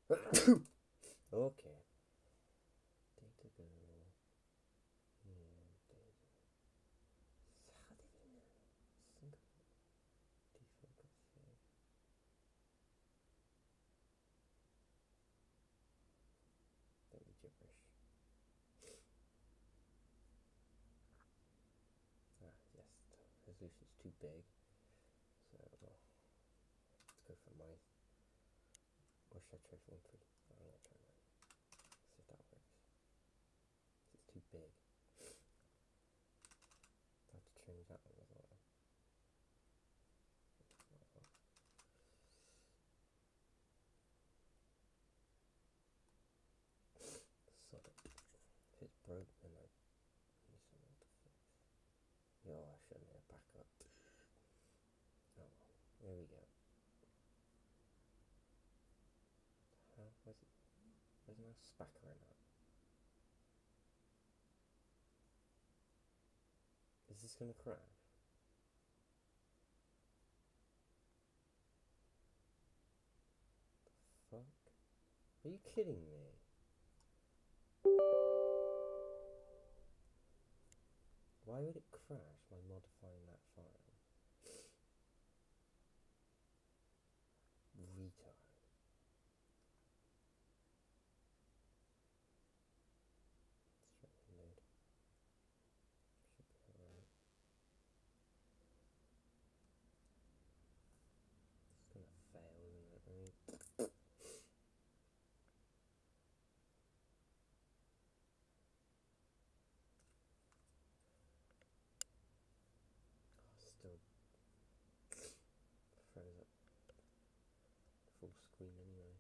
Okay. Don't be gibberish. Ah, yes, the resolution's too big. So, let's go for my. Or should I try for 1.3? I'm going to try that. See if that works. It's too big. I have to change that one as well. So, if it's broke, then I need something to fix. Yo, I should have made it back up. Oh well, there we go. Where's my spacker in that? Is this gonna crash? The fuck? Are you kidding me? Why would it crash by modifying that file? Retard. Let's try reload. Should be alright. It's gonna fail, isn't it? Still froze up full screen anyway.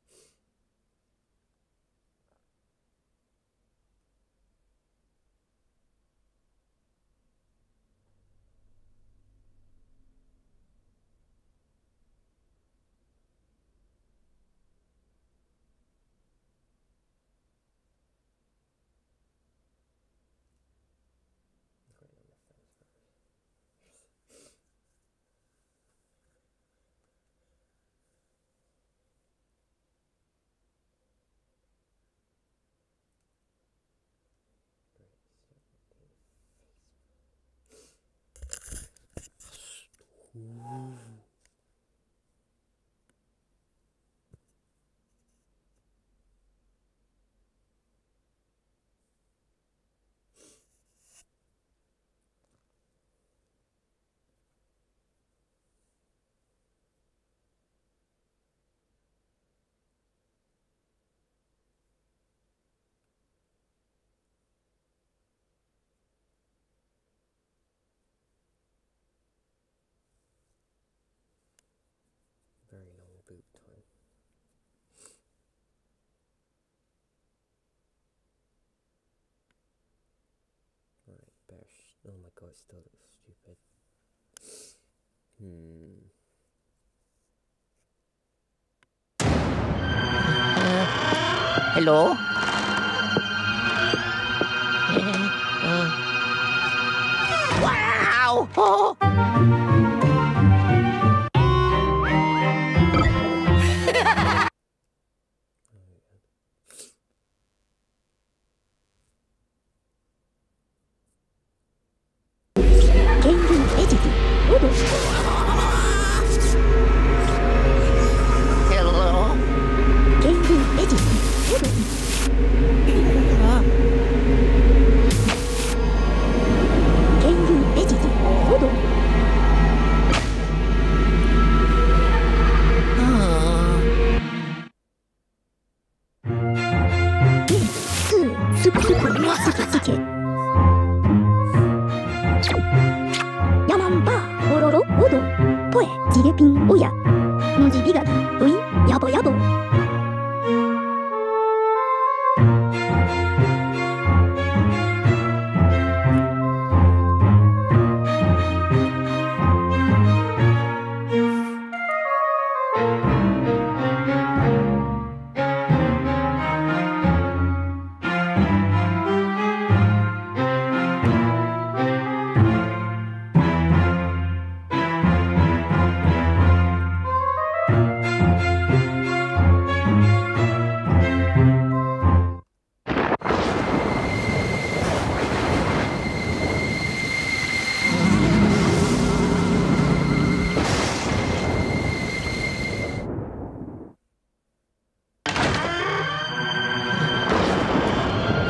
Great on the fence first. Very long boot time. Right, better. Oh my god, it still looks stupid. Hello? Wow! Oh.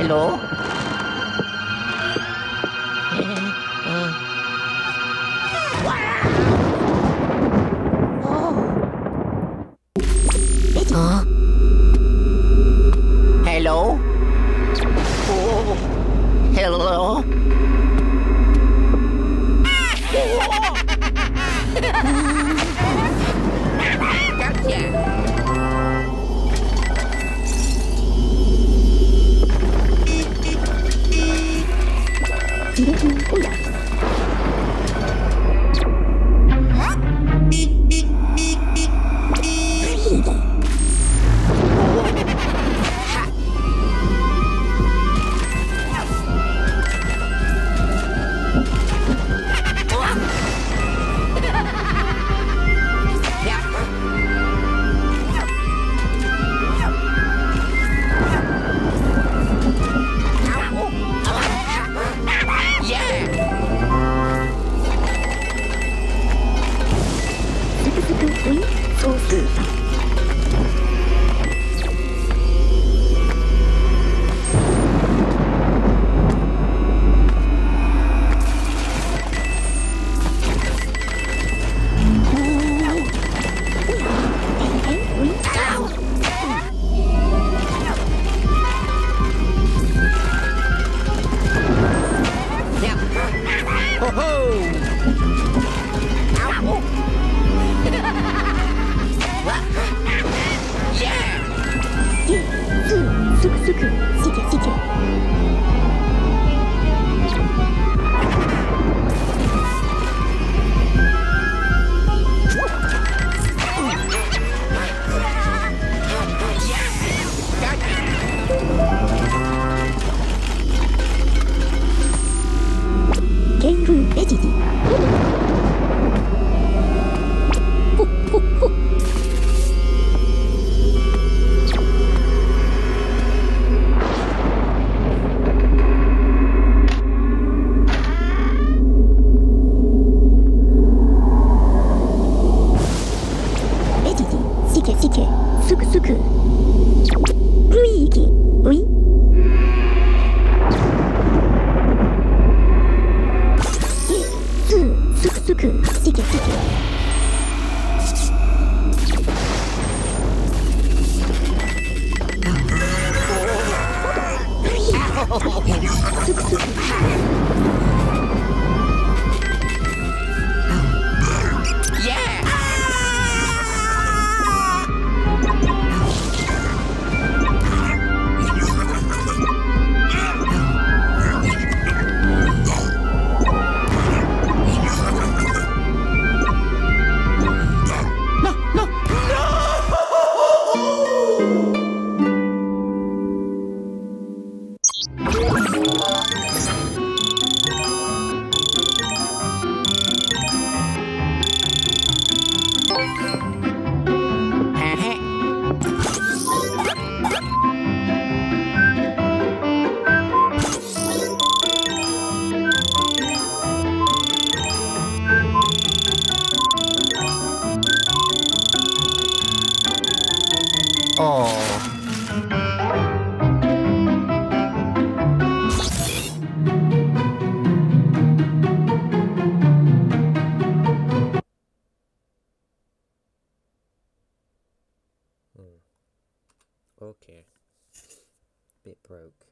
Hello? Huh? Hello? Oh, hello? Okay. Bit broke.